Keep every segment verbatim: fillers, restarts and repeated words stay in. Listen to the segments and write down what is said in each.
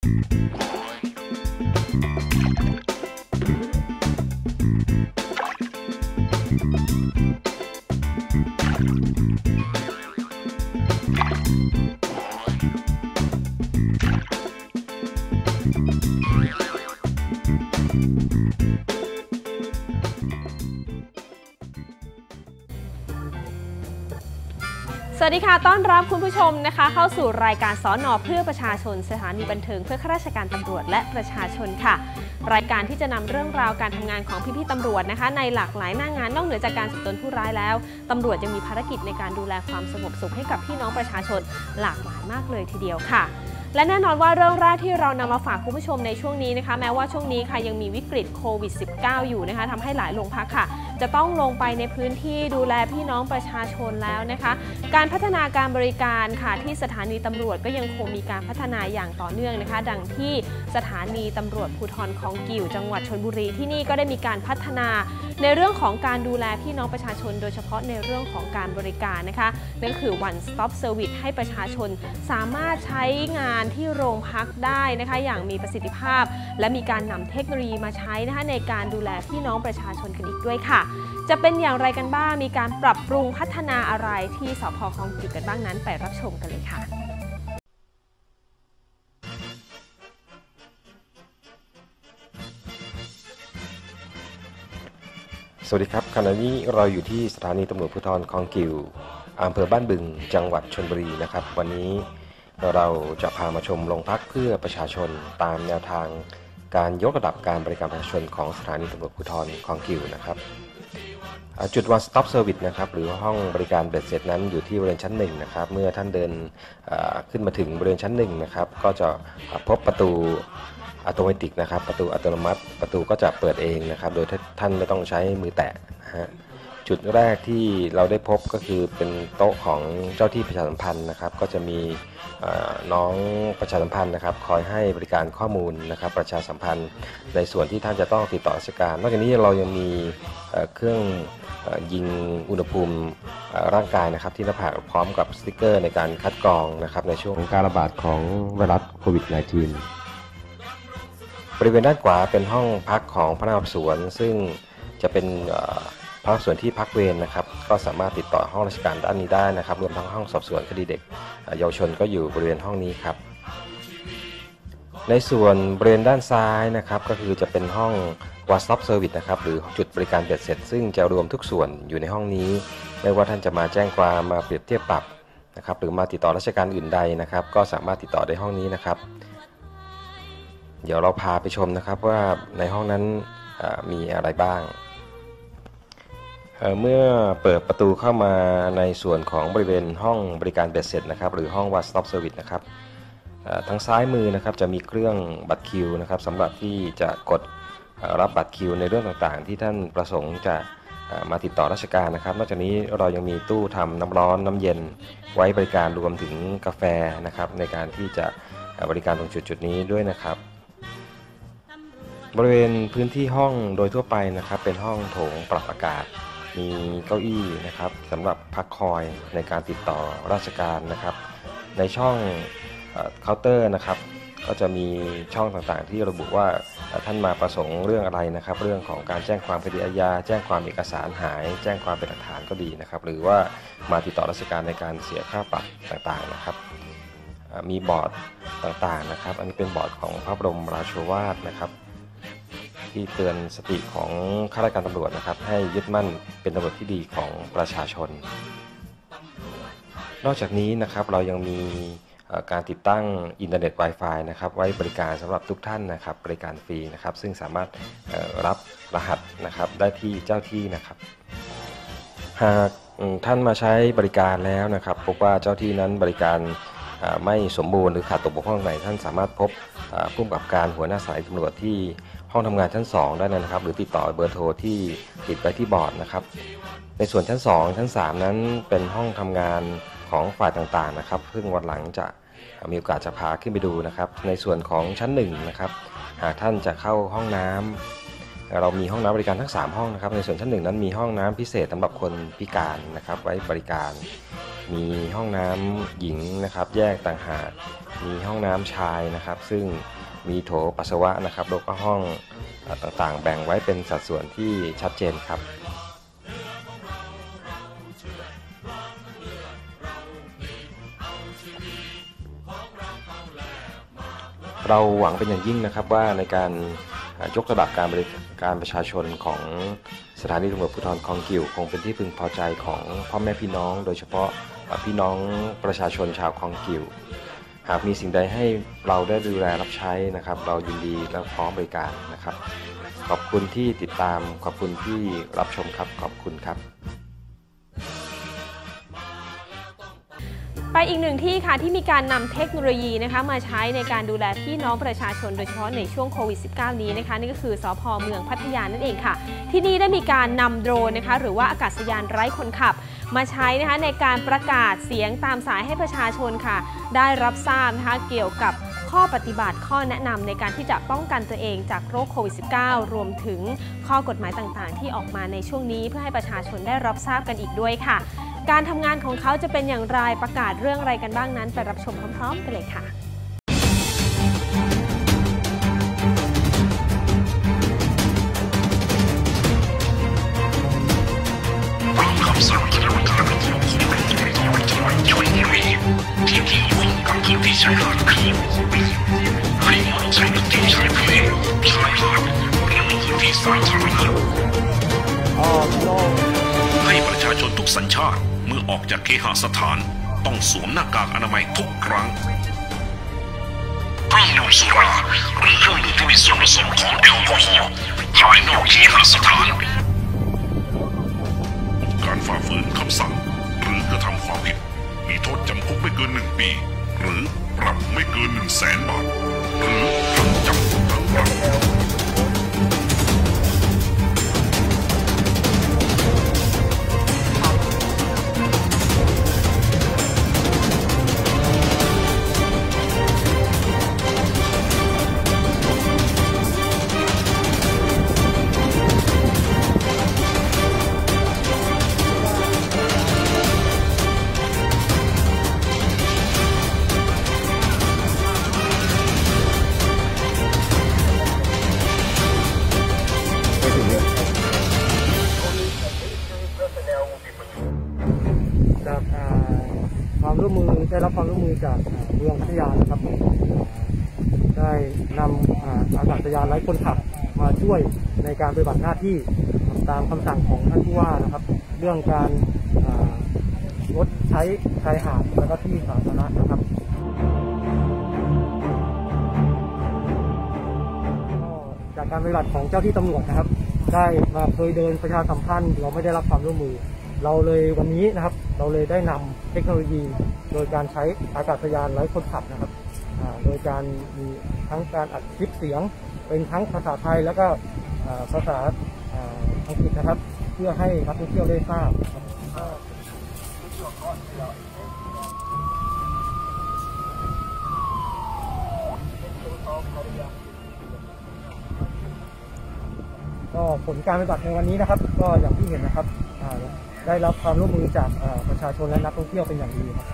สวัสดีค่ะต้อนรับคุณผู้ชมนะคะเข้าสู่รายการสน.เพื่อประชาชนสถานีบันเทิงเพื่อข้าราชการตำรวจและประชาชนค่ะรายการที่จะนำเรื่องราวการทำงานของพี่ๆตำรวจนะคะในหลากหลายหน้างานนอกเหนือจากการจับตัวผู้ร้ายแล้วตำรวจยังมีภารกิจในการดูแลความสงบสุขให้กับพี่น้องประชาชนหลากหลายมากเลยทีเดียวค่ะและแน่นอนว่าเรื่องแรกที่เรานำมาฝากคุณผู้ชมในช่วงนี้นะคะแม้ว่าช่วงนี้ค่ะยังมีวิกฤตโควิด สิบเก้า อยู่นะคะทำให้หลายโรงพักค่ะจะต้องลงไปในพื้นที่ดูแลพี่น้องประชาชนแล้วนะคะการพัฒนาการบริการค่ะที่สถานีตำรวจก็ยังคงมีการพัฒนาอย่างต่อเนื่องนะคะดังที่สถานีตำรวจภูธรคลองกิ่วจังหวัดชลบุรีที่นี่ก็ได้มีการพัฒนาในเรื่องของการดูแลพี่น้องประชาชนโดยเฉพาะในเรื่องของการบริการนะคะนั่นก็คือ one stop service ให้ประชาชนสามารถใช้งานที่โรงพักได้นะคะอย่างมีประสิทธิภาพและมีการนำเทคโนโลยีมาใช้นะคะในการดูแลพี่น้องประชาชนกันอีกด้วยค่ะจะเป็นอย่างไรกันบ้างมีการปรับปรุงพัฒนาอะไรที่สภ.คลองกิ่วกันบ้างนั้นไปรับชมกันเลยค่ะสวัสดีครับขณะนี้เราอยู่ที่สถานีตำรวจภูธรคลองกิ่วอำเภอบ้านบึงจังหวัดชลบุรีนะครับวันนี้เราจะพามาชมโรงพักเพื่อประชาชนตามแนวทางการยกระดับการบริการประชาชนของสถานีตำรวจภูธรคลองกิ่วนะครับจุด one stop service นะครับหรือห้องบริการเบ็ดเสร็จนั้นอยู่ที่บริเวณชั้นหนึ่งนะครับเมื่อท่านเดินขึ้นมาถึงบริเวณชั้นหนึ่งนะครับก็จะพบประตูอัตโนมัตินะครับประตูอัตโนมัติประตูก็จะเปิดเองนะครับโดยท่านไม่ต้องใช้มือแตะนะฮะจุดแรกที่เราได้พบก็คือเป็นโต๊ะของเจ้าที่ประชาสัมพันธ์นะครับก็จะมีน้องประชาสัมพันธ์นะครับคอยให้บริการข้อมูลนะครับประชาสัมพันธ์ในส่วนที่ท่านจะต้องติดต่อราชการนอกจากนี้เรายังมีเครื่องยิงอุณหภูมิร่างกายนะครับที่หน้าผากพร้อมกับสติ๊กเกอร์ในการคัดกรองนะครับในช่วงการระบาดของไวรัสโควิด สิบเก้า บริเวณด้านขวาเป็นห้องพักของพนักงานสอบสวนซึ่งจะเป็นพนักงานสอบสวนที่พักเวรนะครับก็สามารถติดต่อห้องราชการด้านนี้ได้นะครับรวมทั้งห้องสอบสวนคดีเด็กเยาวชนก็อยู่บริเวณห้องนี้ครับในส่วนบริเวณด้านซ้ายนะครับก็คือจะเป็นห้อง one stop service นะครับหรือจุดบริการเบ็ดเสร็จซึ่งจะรวมทุกส่วนอยู่ในห้องนี้ไม่ว่าท่านจะมาแจ้งความมาเปรียบเทียบปรับนะครับหรือมาติดต่อราชการอื่นใดนะครับก็สามารถติดต่อได้ห้องนี้นะครับเดี๋ยวเราพาไปชมนะครับว่าในห้องนั้นมีอะไรบ้างเมื่อเปิดประตูเข้ามาในส่วนของบริเวณห้องบริการเบ็ดเสร็จนะครับหรือห้อง one stop service นะครับทางซ้ายมือนะครับจะมีเครื่องบัตรคิวนะครับสำหรับที่จะกดรับบัตรคิวในเรื่องต่างๆที่ท่านประสงค์จะมาติดต่อราชการนะครับนอกจากนี้เรายังมีตู้ทำน้ำร้อนน้ำเย็นไว้บริการรวมถึงกาแฟนะครับในการที่จะบริการตรงจุดๆนี้ด้วยนะครับบริเวณพื้นที่ห้องโดยทั่วไปนะครับเป็นห้องโถงปรับอากาศมีเก้าอี้นะครับสำหรับพักคอยในการติดต่อราชการนะครับในช่องเคาน์เตอร์นะครับก็จะมีช่องต่างๆที่ระบุว่าท่านมาประสงค์เรื่องอะไรนะครับเรื่องของการแจ้งความคดีอาญาแจ้งความเอกสารหายแจ้งความเป็นหลักฐานก็ดีนะครับหรือว่ามาติดต่อราชการในการเสียค่าปรับต่างๆนะครับมีบอร์ดต่างๆนะครับอันนี้เป็นบอร์ดของพระบรมราโชวาทนะครับที่เตือนสติของข้าราชการตำรวจนะครับให้ยึดมั่นเป็นตำรวจที่ดีของประชาชนนอกจากนี้นะครับเรายังมีการติดตั้งอินเทอร์เน็ต Wi-Fi นะครับไว้บริการสำหรับทุกท่านนะครับบริการฟรีนะครับซึ่งสามารถรับรหัสนะครับได้ที่เจ้าที่นะครับหากท่านมาใช้บริการแล้วนะครับพบว่าเจ้าที่นั้นบริการไม่สมบูรณ์หรือขาดตกบกพร่องไหนท่านสามารถพบผู้กำกับการหัวหน้าสายตำรวจที่ห้องทำงานชั้นสองได้นะครับหรือติดต่อเบอร์โทรที่ติดไว้ที่บอร์ดนะครับในส่วนชั้นสองชั้นสามนั้นเป็นห้องทำงานของฝ่ายต่างๆนะครับซึ่งวันหลังจะมีโอกาสจะพาขึ้นไปดูนะครับในส่วนของชั้นหนึ่งนะครับหากท่านจะเข้าห้องน้ำเรามีห้องน้ำบริการทั้งสามห้องนะครับในส่วนชั้นหนึ่งนั้นมีห้องน้ำพิเศษสำหรับคนพิการนะครับไว้บริการมีห้องน้ำหญิงนะครับแยกต่างหากมีห้องน้ำชายนะครับซึ่งมีโถปัสสาวะนะครับแล้วก็ห้องต่างๆแบ่งไว้เป็นสัดส่วนที่ชัดเจนครับเราหวังเป็นอย่างยิ่งนะครับว่าในการยกระดับการบริการประชาชนของสถานีตำรวจภูธรคลองกิ่วคงเป็นที่พึงพอใจของพ่อแม่พี่น้องโดยเฉพาะพี่น้องประชาชนชาวคลองกิ่วหากมีสิ่งใดให้เราได้ดูแลรับใช้นะครับเรายินดีและพร้อมบริการนะครับขอบคุณที่ติดตามขอบคุณที่รับชมครับขอบคุณครับไปอีกหนึ่งที่ค่ะที่มีการนำเทคโนโลยีนะคะมาใช้ในการดูแลพี่น้องประชาชนโดยเฉพาะในช่วงโควิด สิบเก้า นี้นะคะนี่ก็คือสภ.เมืองพัทยานั่นเองค่ะที่นี่ได้มีการนำโดรนนะคะหรือว่าอากาศยานไร้คนขับมาใช้นะคะในการประกาศเสียงตามสายให้ประชาชนค่ะได้รับทราบนะคะเกี่ยวกับข้อปฏิบัติข้อแนะนำในการที่จะป้องกันตัวเองจากโรคโควิด สิบเก้า รวมถึงข้อกฎหมายต่างๆที่ออกมาในช่วงนี้เพื่อให้ประชาชนได้รับทราบกันอีกด้วยค่ะการทำงานของเขาจะเป็นอย่างไรประกาศเรื่องอะไรกันบ้างนั้นไปรับชมพร้อมๆกันเลยค่ะให้ประชาชนทุกสัญชาติเมื่อออกจากเคหสถานต้องสวมหน้ากากอนามัยทุกครั้งเครื่องดื่มสุราหรือเครื่องดื่มที่มีส่วนผสมของแอลกอฮอล์ภายนอกเคหสถานการฝ่าฝืนคำสั่งหรือกระทำความผิดมีโทษจำคุกไม่เกินหนึ่งปีหรือปรับไม่เกินหนึ่งแสนบาทหรือทั้งจำทั้งปรับความร่วมมือได้รับความร่วมมือจากเมืองพัทยานะครับได้นำอากาศยานไร้คนขับมาช่วยในการปฏิบัติหน้าที่ตามคำสั่งของท่านผู้ว่านะครับเรื่องการงดใช้ชายหาดและก็ที่สาธารณะนะครับจากการปฏิบัติของเจ้าที่ตำรวจนะครับได้มาเคยเดินประชาสัมพันธ์เราไม่ได้รับความร่วมมือเราเลยวันนี้นะครับเราเลยได้นำเทคโนโลยีโดยการใช้อากาศยานไร้คนขับนะครับโดยการมีทั้งการอัดคลิปเสียงเป็นทั้งภาษาไทยแล้วก็ภาษาอังกฤษนะครับเพื่อให้นักท่องเที่ยวได้ทราบก็ผลการปฏิบัติในวันนี้นะครับก็อย่างที่เห็นนะครับได้รับความร่วมมือจากประชาชนและนักท่องเที่ยวเป็นอย่างดีครับ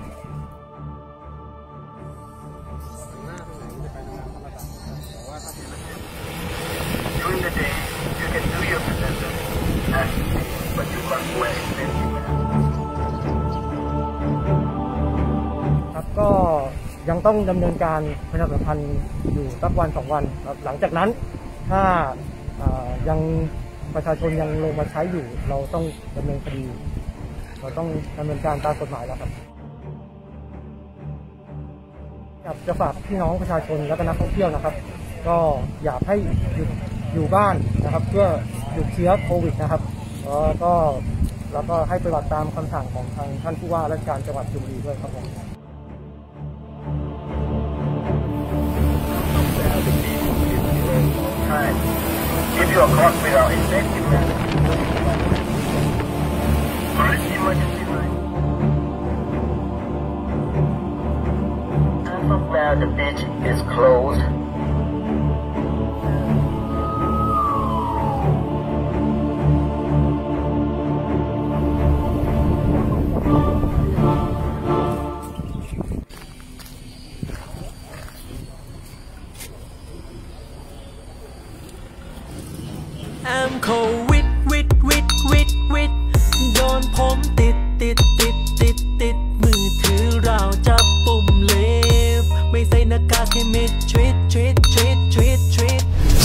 ครับก็ยังต้องดำเนินการประชาสัมพันธ์อยู่สักวันสองวันหลังจากนั้นถ้ายังประชาชนยังลงมาใช้อยู่เราต้องดำเนินคดีเราต้องดำเนินการตามกฎหมายแล้วครับจะฝากพี่น้องประชาชนและก็นักท่องเที่ยวนะครับก็อยากให้หยุดอยู่บ้านนะครับเพื่อหยุดเชื้อโควิดนะครับแล้วก็แล้วก็ให้ปฏิบัติตามคำสั่งของทางท่านผู้ว่าราชการจังหวัดชลบุรีด้วยครับผม Give you a call without a safety plan. Emergency line. As of now, the beach is closed. แอมโควิดวิดวิดวิดวิดโดนผมติดติดติดติดติดมือถือเราจับปุ่มเลฟไม่ใส่หน้ากากให้มิดทริตทริตทริตทริตทริต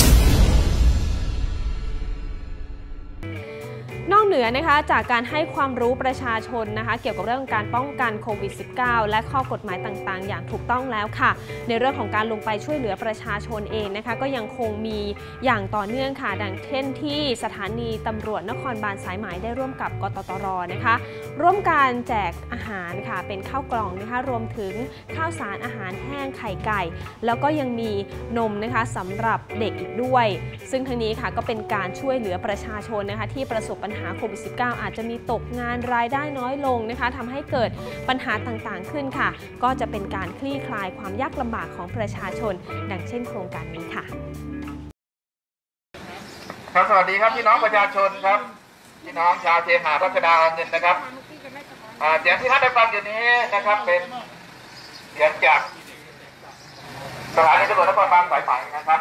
นอกเหนือนะคะจากการให้ความรู้ประชาชนนะคะเกี่ยวกับเรื่องการป้องกันโควิด สิบเก้า และข้อกฎหมายต่างๆอย่างถูกต้องแล้วค่ะในเรื่องของการลงไปช่วยเหลือประชาชนเองนะคะก็ยังคงมีอย่างต่อเนื่องค่ะดังเช่นที่สถานีตำรวจนครบาลสายไหมได้ร่วมกับกตตรนะคะร่วมการแจกอาหารค่ะเป็นข้าวกล่องนะคะรวมถึงข้าวสารอาหารแห้งไข่ไก่แล้วก็ยังมีนมนะคะสำหรับเด็กอีกด้วยซึ่งทั้งนี้ค่ะก็เป็นการช่วยเหลือประชาชนนะคะที่ประสบปัญหาโควิด สิบเก้า อาจจะมีตกงานรายได้น้อยลงนะคะทำให้เกิดปัญหาต่างๆขึ้นค่ะก็จะเป็นการคลี่คลายความยากลำบากของประชาชนดังเช่นโครงการนี้ค่ะครับสวัสดีครับพี่น้องประชาชนครับพี่น้องชาวเชียงหารัชดาเงินนะครับเสียงที่ท่านได้ฟังอยู่นี้นะครับเป็นเสียงจากสถานีตำรวจนครบาลสายไหมนะครับ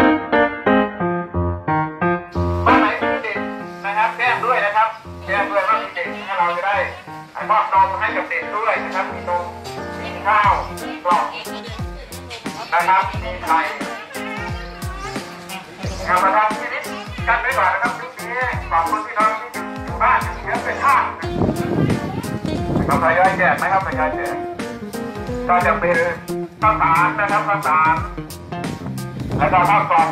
บ้านไหนมีเด็กนะครับแจ้งด้วยนะครับแจ้งด้วยว่ามีเด็กให้เราจะได้มอบนมให้กับเด็กด้วยนะครับมีนมมีข้าวกล่องนะครับมีไข่เอามาทำชีวิตกันไว้ก่อนนะครับทุกทีขอบคุณพี่น้องที่อยู่บ้านเยอะเป็นท่าเราทยอยแจกไหมครับทยอยแจกก็จะเป็นข้าวสารนะครับข้าวสารแล้วก็ข้าวกล่อง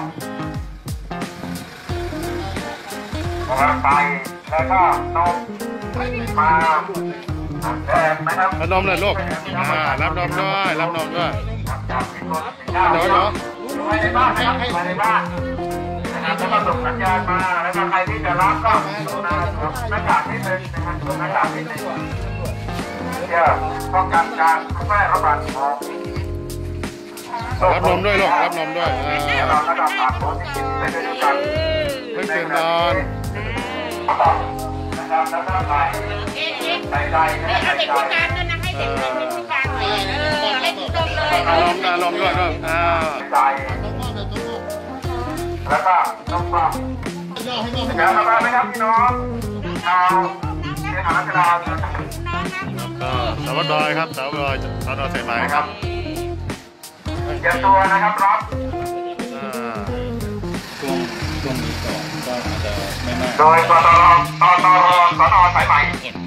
นะครับไก่แล้วก็นมมาแจกนะครับรับนมเลยลูกอ่ารับนมด้วยรับนมด้วยเดี๋ยวเดี๋ยวไปในบ้านนะครับไปในบ้านนะครับแล้วก็ส่งสัญญาณมาแล้วก็ใครที่จะรับก็ดูหน้ากากนิดนึงนะครับดูหน้ากากนิดนึงเพื่อป้องกันการแพร่ระบาดของรับนมด้วยลูกรับนมด้วยเราระดับปากโคนที่กินไปด้วยกันไม่เกินนอนนะครับแล้วก็ใส่ใส่ใจนะใส่ใจให้เด็กเล่นพิการหน่อยเออให้กินนมเลยอารมณ์อารมณ์ด้วยด้วยอ่าใส่แล้วก็นมปังแล้วต่อไปนะครับพี่น้องชาวเชียงหาชลาก็สวัสดีครับสวัสดีสวัสดีสายไหมครับเตรียมตัวนะครับรับช่วงช่วงนี้ก่อนก็อาจจะไม่มากโดยกตรตตรสนสายไหม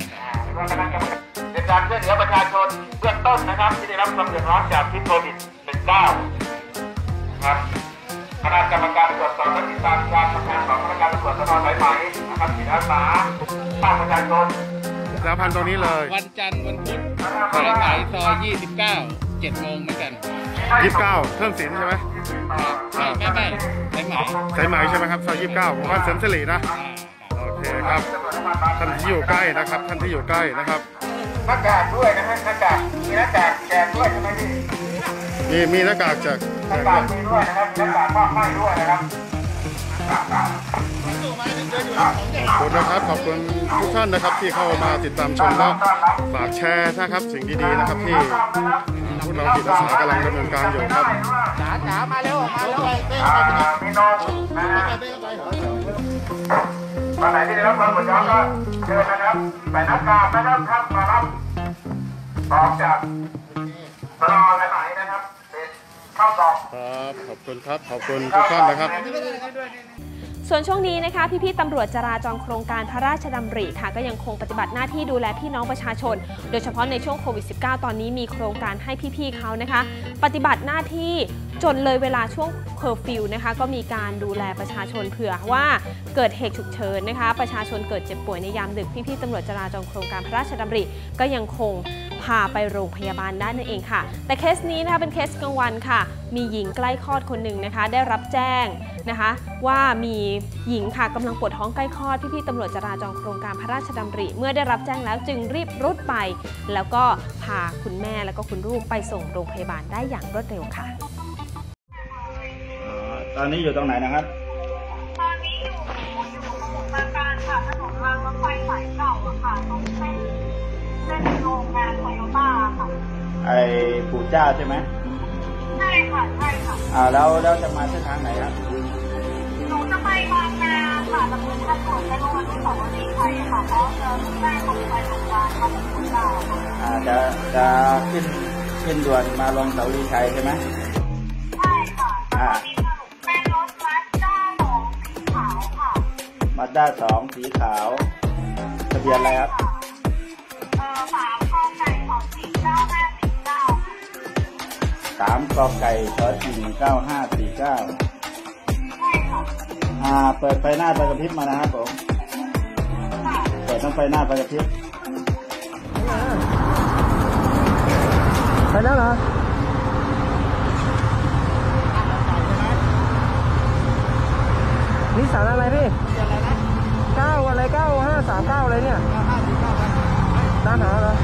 เป็นการช่วยเหลือประชาชนเบื้องต้นนะครับที่ได้รับความเดือดร้อนจากพิษโควิด สิบเก้า ครับคณะกรรมการตรวจสอบและติดตามการทำงานของพนักงานตำรวจสนสายไหมนะครับจิตอาสาภาคประชาชนแล้วพันตรงนี้เลยวันจันทร์วันพุธสายไหมซอยยี่สิบเก้า เจ็ดโมงเหมือนกันยี่สิบเก้าเพิ่มสินใช่ไหมไม่ไม่ไม่สายไหมสายไหมใช่ไหมครับซอยยี่สิบเก้าบ้านเสริมสิรินะโอเคครับท่านที่อยู่ใกล้นะครับท่านที่อยู่ใกล้นะครับหน้ากากด้วยนะฮะหน้ากากมีหน้ากากแจกด้วยใช่ไหมพี่มีมีหน้ากากจากหน้ากากมีด้วยนะครับหน้ากากมอบให้ด้วยนะครับขอบคุณนะครับขอบคุณทุกท่านนะครับที่เข้ามาติดตามชมและฝากแชร์นะครับสิ่งดีๆนะครับที่พวกเราจิตอาสากำลังดำเนินการอยู่ครับจ๋าจ๋ามาเร็วมาเร็วมีนมนะฮะวันไหนที่ได้รับความกดดันก็เชิญนะครับใส่หน้ากากนะครับท่านมารับออกจากสนสายไหมนะครับเป็นข้าวกล่องครับขอบคุณครับขอบคุณทุกท่านนะครับส่วนช่วงนี้นะคะพี่ๆตำรวจจราจรโครงการพระราชดำริค่ะก็ยังคงปฏิบัติหน้าที่ดูแลพี่น้องประชาชนโดยเฉพาะในช่วงโควิด สิบเก้า ตอนนี้มีโครงการให้พี่ๆเขานะคะปฏิบัติหน้าที่จนเลยเวลาช่วงเคอร์ฟิวนะคะก็มีการดูแลประชาชนเผื่อว่าเกิดเหตุฉุกเฉินนะคะประชาชนเกิดเจ็บป่วยในยามดึกพี่ๆตำรวจจราจรโครงการพระราชดำริก็ยังคงพาไปโรงพยาบาลได้นั่นเองค่ะแต่เคสนี้นะคะเป็นเคสกลางวันค่ะมีหญิงใกล้คลอดคนหนึ่งนะคะได้รับแจ้งนะคะว่ามีหญิงค่ะกำลังปวดท้องใกล้คลอดพี่ๆตำรวจจราจรโครงการพระราชดำริเมื่อได้รับแจ้งแล้วจึงรีบรุดไปแล้วก็พาคุณแม่แล้วก็คุณลูกไปส่งโรงพยาบาลได้อย่างรวดเร็วค่ะตอนนี้อยู่ตรงไหนนะครับตอนนี้อยู่อยู่สมุทรปราการค่ะถนนรางรถไฟสายเก่าอะค่ะตรงเส้นเส้นโรงงานโตโยต้าค่ะไอ้ปู่เจ้าใช่ไหมใช่ค่ะใช่ค่ะอ่าแล้วแล้วจะมาเส้นทางไหนครับหนูจะไปบางนาค่ะดำเนินการตรวจในโรงพยาบาลที่สองวันนี้ใครค่ะเพราะเจอลูกแม่ของไปโรงพยาบาลเขาเป็นคนเก่าอ่าจะจะขึ้นขึ้นด่วนมาลงเสาลีชัยใช่ไหมใช่ค่ะตอนนี้เป็นรถมาสด้าสองสีขาวค่ะมาสด้าสองสีขาวทะเบียนอะไรครับเอ่อสามกอไก่สองสี่เก้าห้าสี่เก้าสามกอไก่สองสี่เก้าห้าสี่เก้าใช่ค่ะอ่าเปิดไฟหน้าไฟกระพริบมานะครับผมเปิดต้องไฟหน้าไฟกระพริบไปแล้วเหรอนี่สารอะไรพี่เก้าอะไรเก้าห้าสามเก้าอะไรเนี่ยเก้าห้าสี่เก้าตามหาเหรอ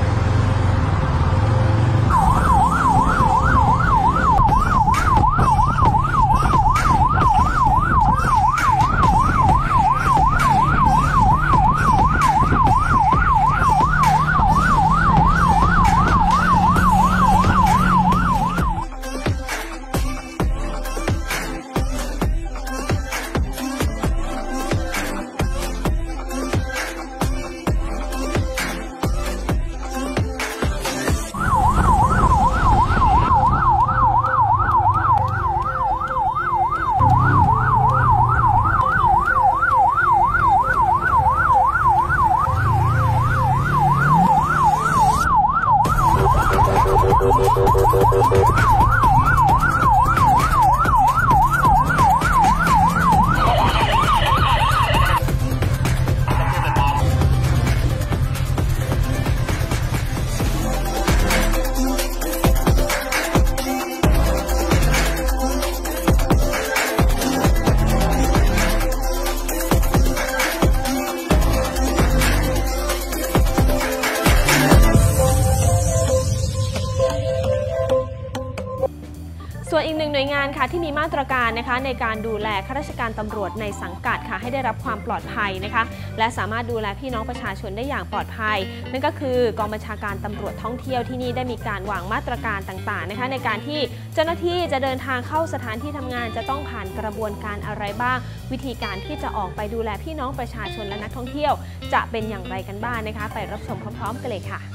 ส่วนอีกหนึ่งหน่วยงานค่ะที่มีมาตรการนะคะในการดูแลข้าราชการตำรวจในสังกัดค่ะให้ได้รับความปลอดภัยนะคะและสามารถดูแลพี่น้องประชาชนได้อย่างปลอดภัยนั่นก็คือกองบัญชาการตำรวจท่องเที่ยวที่นี่ได้มีการวางมาตรการต่างๆนะคะในการที่เจ้าหน้าที่จะเดินทางเข้าสถานที่ทำงานจะต้องผ่านกระบวนการอะไรบ้างวิธีการที่จะออกไปดูแลพี่น้องประชาชนและนักท่องเที่ยวจะเป็นอย่างไรกันบ้างนะคะไปรับชมพร้อมๆกันเลยค่ะ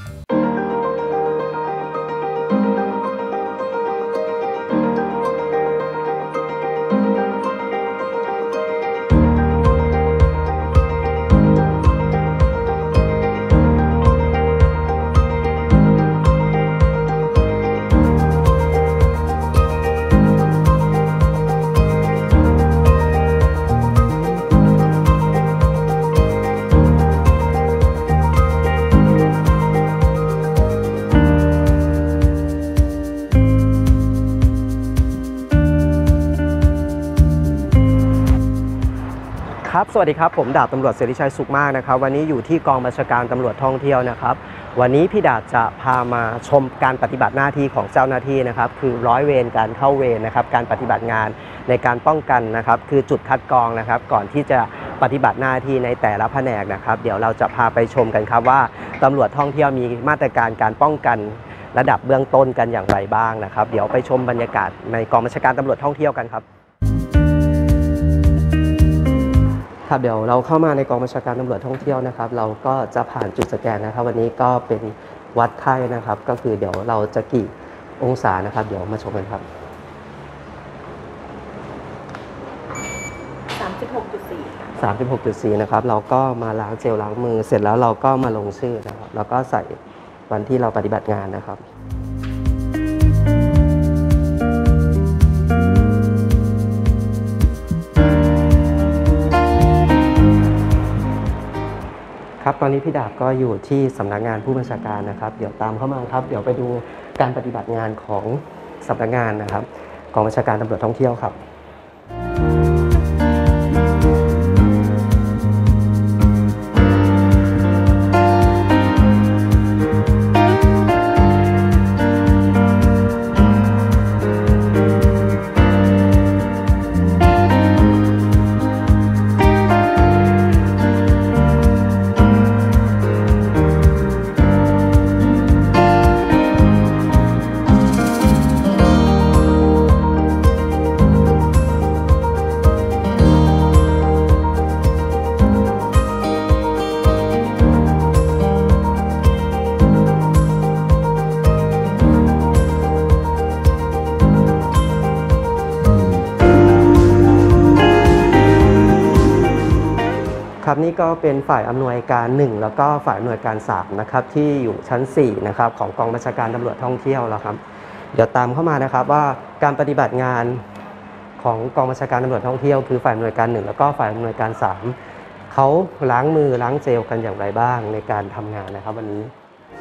ครับสวัสดีครับผมดาบตำรวจเสรีชัยสุขมากนะครับวันนี้อยู่ที่กองบัญชาการตำรวจท่องเที่ยวนะครับวันนี้พี่ดาบจะพามาชมการปฏิบัติหน้าที่ของเจ้าหน้าที่นะครับคือร้อยเวรการเข้าเวรนะครับการปฏิบัติงานในการป้องกันนะครับคือจุดคัดกรองนะครับก่อนที่จะปฏิบัติหน้าที่ในแต่ละแผนกนะครับเดี๋ยวเราจะพาไปชมกันครับว่าตำรวจท่องเที่ยวมีมาตรการการป้องกันระดับเบื้องต้นกันอย่างไรบ้างนะครับเดี๋ยวไปชมบรรยากาศในกองบัญชาการตำรวจท่องเที่ยวกันครับครับเดี๋ยวเราเข้ามาในกองบัญชาการตำรวจท่องเที่ยวนะครับเราก็จะผ่านจุดสแกนนะครับวันนี้ก็เป็นวัดไข้นะครับก็คือเดี๋ยวเราจะกี่องศานะครับเดี๋ยวมาชมกันครับสามสิบหกจุดสี่ ค่ะสามสิบหกจุดสี่ นะครับเราก็มาล้างเจลล้างมือเสร็จแล้วเราก็มาลงชื่อนะครับแล้วก็ใส่วันที่เราปฏิบัติงานนะครับครับตอนนี้พี่ดาบก็อยู่ที่สำนักงานผู้บัญชาการนะครับเดี๋ยวตามเข้ามาครับเดี๋ยวไปดูการปฏิบัติงานของสำนักงานนะครับกองบัญชาการตำรวจท่องเที่ยวครับครับนี่ก็เป็นฝ่ายอำนวยการหนึ่งแล้วก็ฝ่ายอำนวยการสามนะครับที่อยู่ชั้นสี่นะครับของกองบัญชาการตำรวจท่องเที่ยวแล้วครับเดี๋ยวตามเข้ามานะครับว่าการปฏิบัติงานของกองบัญชาการตำรวจท่องเที่ยวคือฝ่ายอำนวยการหนึ่งแล้วก็ฝ่ายอำนวยการสามเขาล้างมือล้างเจลกันอย่างไรบ้างในการทำงานนะครับวันนี้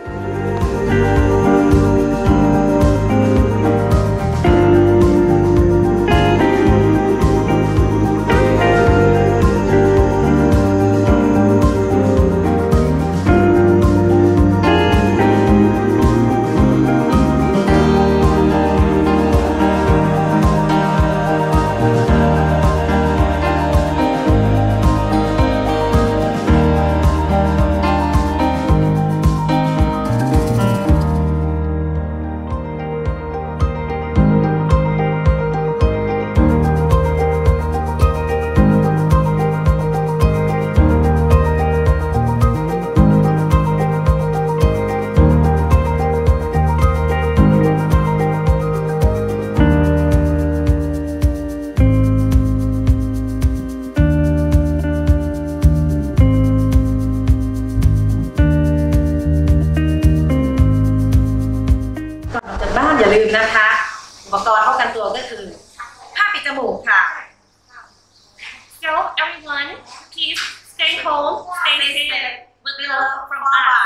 อย่าลืมนะคะอุปกรณ์ป้องกันตัวก็คือผ้าปิดจมูกค่ะ So everyone, please stay home, stay safe with love from us.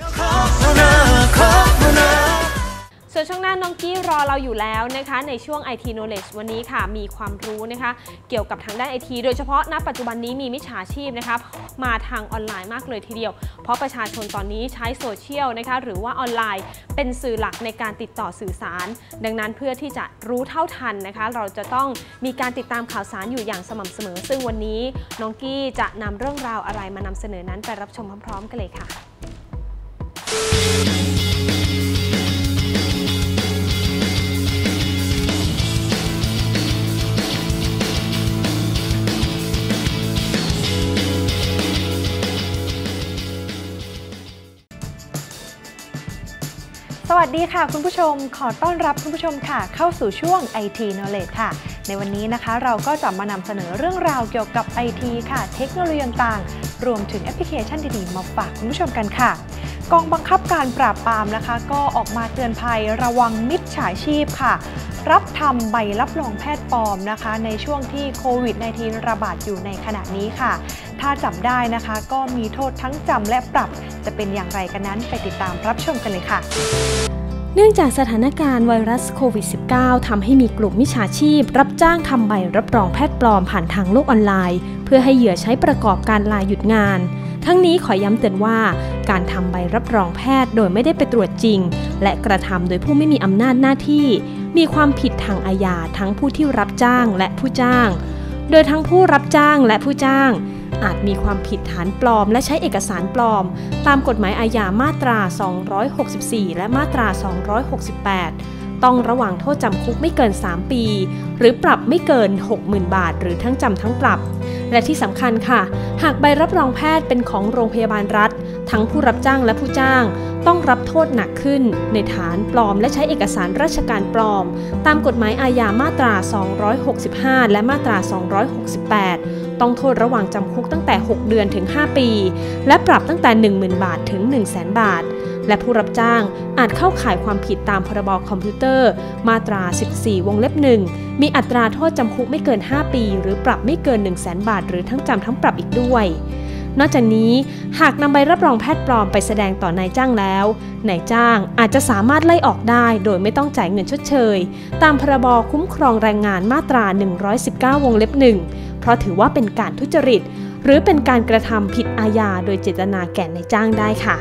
ส่วนช่วงหน้าน้องกี้รอเราอยู่แล้วนะคะในช่วง ไอ ที Knowledge วันนี้ค่ะมีความรู้นะคะเกี่ยวกับทางด้าน ไอ ที โดยเฉพาะณปัจจุบันนี้มีมิจฉาชีพนะคะมาทางออนไลน์มากเลยทีเดียวเพราะประชาชนตอนนี้ใช้โซเชียลนะคะหรือว่าออนไลน์เป็นสื่อหลักในการติดต่อสื่อสารดังนั้นเพื่อที่จะรู้เท่าทันนะคะเราจะต้องมีการติดตามข่าวสารอยู่อย่างสม่ำเสมอซึ่งวันนี้น้องกี้จะนำเรื่องราวอะไรมานำเสนอนั้นไปรับชมพร้อมๆกันเลยค่ะสวัสดีค่ะคุณผู้ชมขอต้อนรับคุณผู้ชมค่ะเข้าสู่ช่วง ไอ ที Knowledge ค่ะในวันนี้นะคะเราก็จะมานำเสนอเรื่องราวเกี่ยวกับ ไอ ที ค่ะเทคโนโลยีต่างๆรวมถึงแอปพลิเคชันดีๆมาฝากคุณผู้ชมกันค่ะกองบังคับการปราบปรามนะคะก็ออกมาเตือนภัยระวังมิจฉาชีพค่ะรับทำใบรับรองแพทย์ปลอมนะคะในช่วงที่โควิด สิบเก้า ระบาดอยู่ในขณะนี้ค่ะถ้าจับได้นะคะก็มีโทษทั้งจำและปรับจะเป็นอย่างไรกันนั้นไปติดตามรับชมกันเลยค่ะเนื่องจากสถานการณ์ไวรัสโควิด สิบเก้า ทำให้มีกลุ่มมิจฉาชีพรับจ้างทำใบรับรองแพทย์ปลอมผ่านทางโลกออนไลน์เพื่อให้เหยื่อใช้ประกอบการลาหยุดงานทั้งนี้ขอย้ำเตือนว่าการทำใบรับรองแพทย์โดยไม่ได้ไปตรวจจริงและกระทำโดยผู้ไม่มีอำนาจหน้าที่มีความผิดทางอาญาทั้งผู้ที่รับจ้างและผู้จ้างโดยทั้งผู้รับจ้างและผู้จ้างอาจมีความผิดฐานปลอมและใช้เอกสารปลอมตามกฎหมายอาญามาตราสองร้อยหกสิบสี่และมาตราสองร้อยหกสิบแปดต้องระวังโทษจำคุกไม่เกินสามปีหรือปรับไม่เกิน หกหมื่น บาทหรือทั้งจำทั้งปรับและที่สำคัญค่ะหากใบรับรองแพทย์เป็นของโรงพยาบาลรัฐทั้งผู้รับจ้างและผู้จ้างต้องรับโทษหนักขึ้นในฐานปลอมและใช้เอกสารราชการปลอมตามกฎหมายอาญามาตราสองร้อยหกสิบห้าและมาตราสองร้อยหกสิบแปดต้องโทษระหว่างจำคุกตั้งแต่หกเดือนถึงห้าปีและปรับตั้งแต่ หนึ่งหมื่น บาทถึง หนึ่งแสน บาทและผู้รับจ้างอาจเข้าข่ายความผิดตามพรบคอมพิวเตอร์มาตราสิบสี่วงเล็บหนึ่งมีอัตราโทษจำคุกไม่เกินห้าปีหรือปรับไม่เกิน หนึ่งแสน บาทหรือทั้งจำทั้งปรับอีกด้วยนอกจากนี้หากนำใบรับรองแพทย์ปลอมไปแสดงต่อนายจ้างแล้วนายจ้างอาจจะสามารถไล่ออกได้โดยไม่ต้องจ่ายเงินชดเชยตามพรบคุ้มครองแรงงานมาตราหนึ่งร้อยสิบเก้าวงเล็บหนึ่งเพราะถือว่าเป็นการทุจริตหรือเป็นการกระทำผิดอาญาโดยเจตนาแก่นายจ้างได้ค่ะ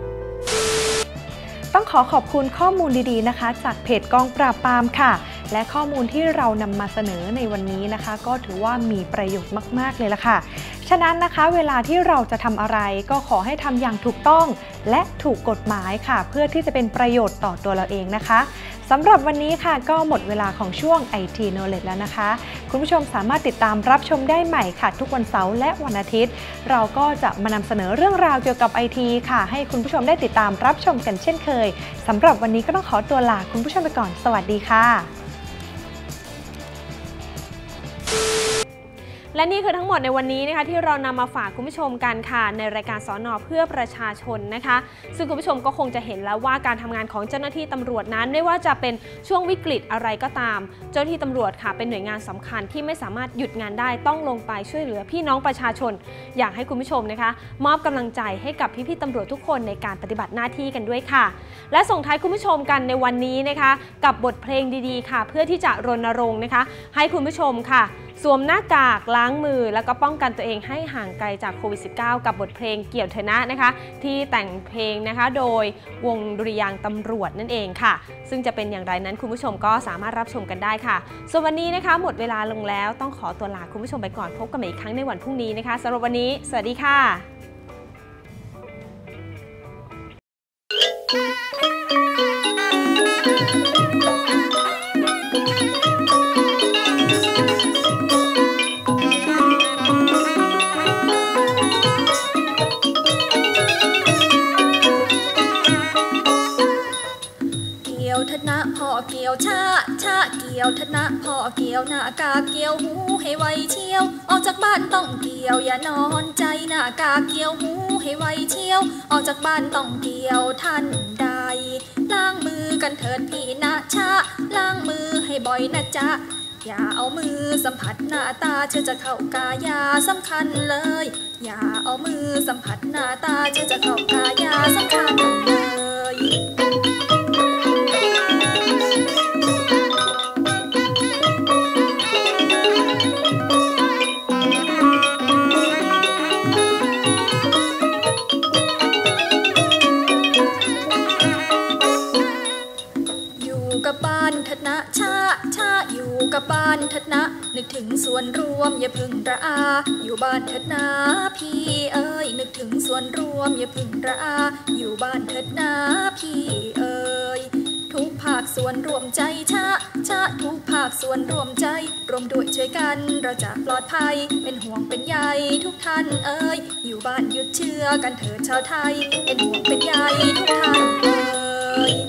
ต้องขอขอบคุณข้อมูลดีๆนะคะจากเพจกองปราบปรามค่ะและข้อมูลที่เรานำมาเสนอในวันนี้นะคะก็ถือว่ามีประโยชน์มากๆเลยล่ะค่ะฉะนั้นนะคะเวลาที่เราจะทำอะไรก็ขอให้ทำอย่างถูกต้องและถูกกฎหมายค่ะเพื่อที่จะเป็นประโยชน์ต่อตัวเราเองนะคะสำหรับวันนี้ค่ะก็หมดเวลาของช่วง ไอ ที Knowledge แล้วนะคะคุณผู้ชมสามารถติดตามรับชมได้ใหม่ค่ะทุกวันเสาร์และวันอาทิตย์เราก็จะมานำเสนอเรื่องราวเกี่ยวกับ ไอ ที ค่ะให้คุณผู้ชมได้ติดตามรับชมกันเช่นเคยสำหรับวันนี้ก็ต้องขอตัวลาคุณผู้ชมไปก่อนสวัสดีค่ะและนี่คือทั้งหมดในวันนี้นะคะที่เรานำมาฝากคุณผู้ชมกันค่ะในรายการสน.เพื่อประชาชนนะคะซึ่งคุณผู้ชมก็คงจะเห็นแล้วว่าการทำงานของเจ้าหน้าที่ตำรวจนั้นไม่ว่าจะเป็นช่วงวิกฤตอะไรก็ตามเจ้าหน้าที่ตำรวจค่ะเป็นหน่วยงานสำคัญที่ไม่สามารถหยุดงานได้ต้องลงไปช่วยเหลือพี่น้องประชาชนอยากให้คุณผู้ชมนะคะมอบกำลังใจให้กับพี่ๆตำรวจทุกคนในการปฏิบัติหน้าที่กันด้วยค่ะและส่งท้ายคุณผู้ชมกันในวันนี้นะคะกับบทเพลงดีๆค่ะเพื่อที่จะรณรงค์นะคะให้คุณผู้ชมค่ะสวมหน้ากากล้างมือแล้วก็ป้องกันตัวเองให้ห่างไกลจากโควิด สิบเก้า กับบทเพลงเกี่ยวเถอะนะนะคะที่แต่งเพลงนะคะโดยวงดุริยางค์ตำรวจนั่นเองค่ะซึ่งจะเป็นอย่างไรนั้นคุณผู้ชมก็สามารถรับชมกันได้ค่ะส่วนวันนี้นะคะหมดเวลาลงแล้วต้องขอตัวลาคุณผู้ชมไปก่อนพบกันใหม่อีกครั้งในวันพรุ่งนี้นะคะสำหรับวันนี้สวัสดีค่ะพ่อเกี่ยวชาชาเกี่ยวธนะพ่อเกี่ยวหน้ากาเกี่ยวหูให้ไวเชี่ยวออกจากบ้านต้องเกี่ยวอย่านอนใจหน้ากาเกี่ยวหูให้ไวเชี่ยวออกจากบ้านต้องเกี่ยวทันใดล้างมือกันเถิดพี่นะชาล้างมือให้บ่อยนะจ๊ะอย่าเอามือสัมผัสหน้าตาเชื่อจะเข้ากายาสำคัญเลยอย่าเอามือสัมผัสหน้าตาเชื่อจะเข้ากายาสำคัญเลยกับบ้านทัดนะชาชาอยู่กับบ้านทัดนะนึกถึงส่วนรวมอย่าพึ่งระอาอยู่บ้านทัดนะพี่เอ้ยนึกถึงส่วนรวมอย่าพึ่งระอาอยู่บ้านทัดนะพี่เอ้ยทุกภาคส่วนรวมใจชาชาทุกภาคส่วนรวมใจรวมด้วยช่วยกันเราจะปลอดภัยเป็นห่วงเป็นใยทุกท่านเอ้ยอยู่บ้านหยุดเชื่อกันเถิดชาวไทยเป็นห่วงเป็นใยทุกท่านเอ้ย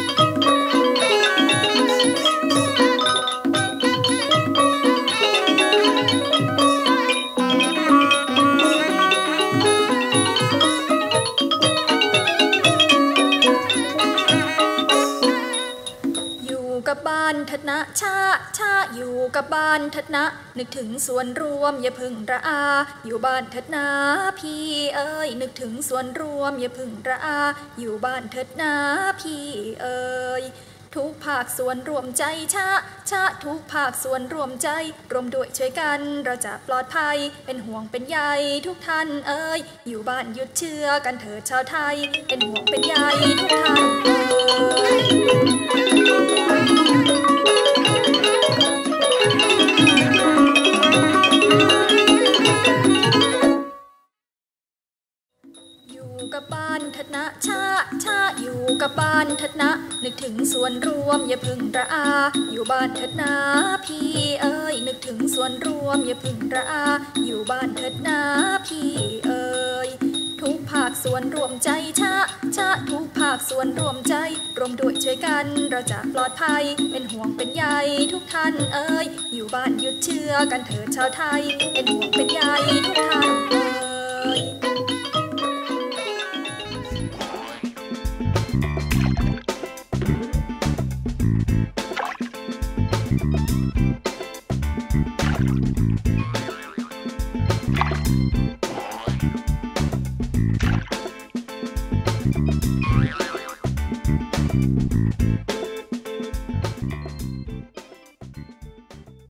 กับบ้านทัดนะชาชาอยู่กับบ้านทัดนะนึกถึงส่วนรวมอย่าพึ่งระอาอยู่บ้านทัดนะพี่เอ้ยนึกถึงส่วนรวมอย่าพึ่งระอาอยู่บ้านทัดนะพี่เอ้ยทุกภาคส่วนรวมใจชาชาทุกภาคส่วนรวมใจรวมด้วยช่วยกันเราจะปลอดภัยเป็นห่วงเป็นใยทุกท่านเอ้ยอยู่บ้านหยุดเชื่อกันเถิดชาวไทยเป็นห่วงเป็นใยทุกท่านเอ้ยกับบ้านทัดนะชาชาอยู่กับบ้านทัดนะนึกถึงส่วนรวมอย่าพึ่งระอาอยู่บ้านทัดนะพี่เอ้ยนึกถึงส่วนรวมอย่าพึ่งระอาอยู่บ้านทัดนะพี่เอ้ยทุกภาคส่วนรวมใจชาชาทุกภาคส่วนรวมใจรวมด้วยช่วยกันเราจะปลอดภัยเป็นห่วงเป็นใยทุกท่านเอ้ยอยู่บ้านหยุดเชื่อกันเถิดชาวไทยเป็นห่วงเป็นใยทุกท่านเอ้ย Thank you.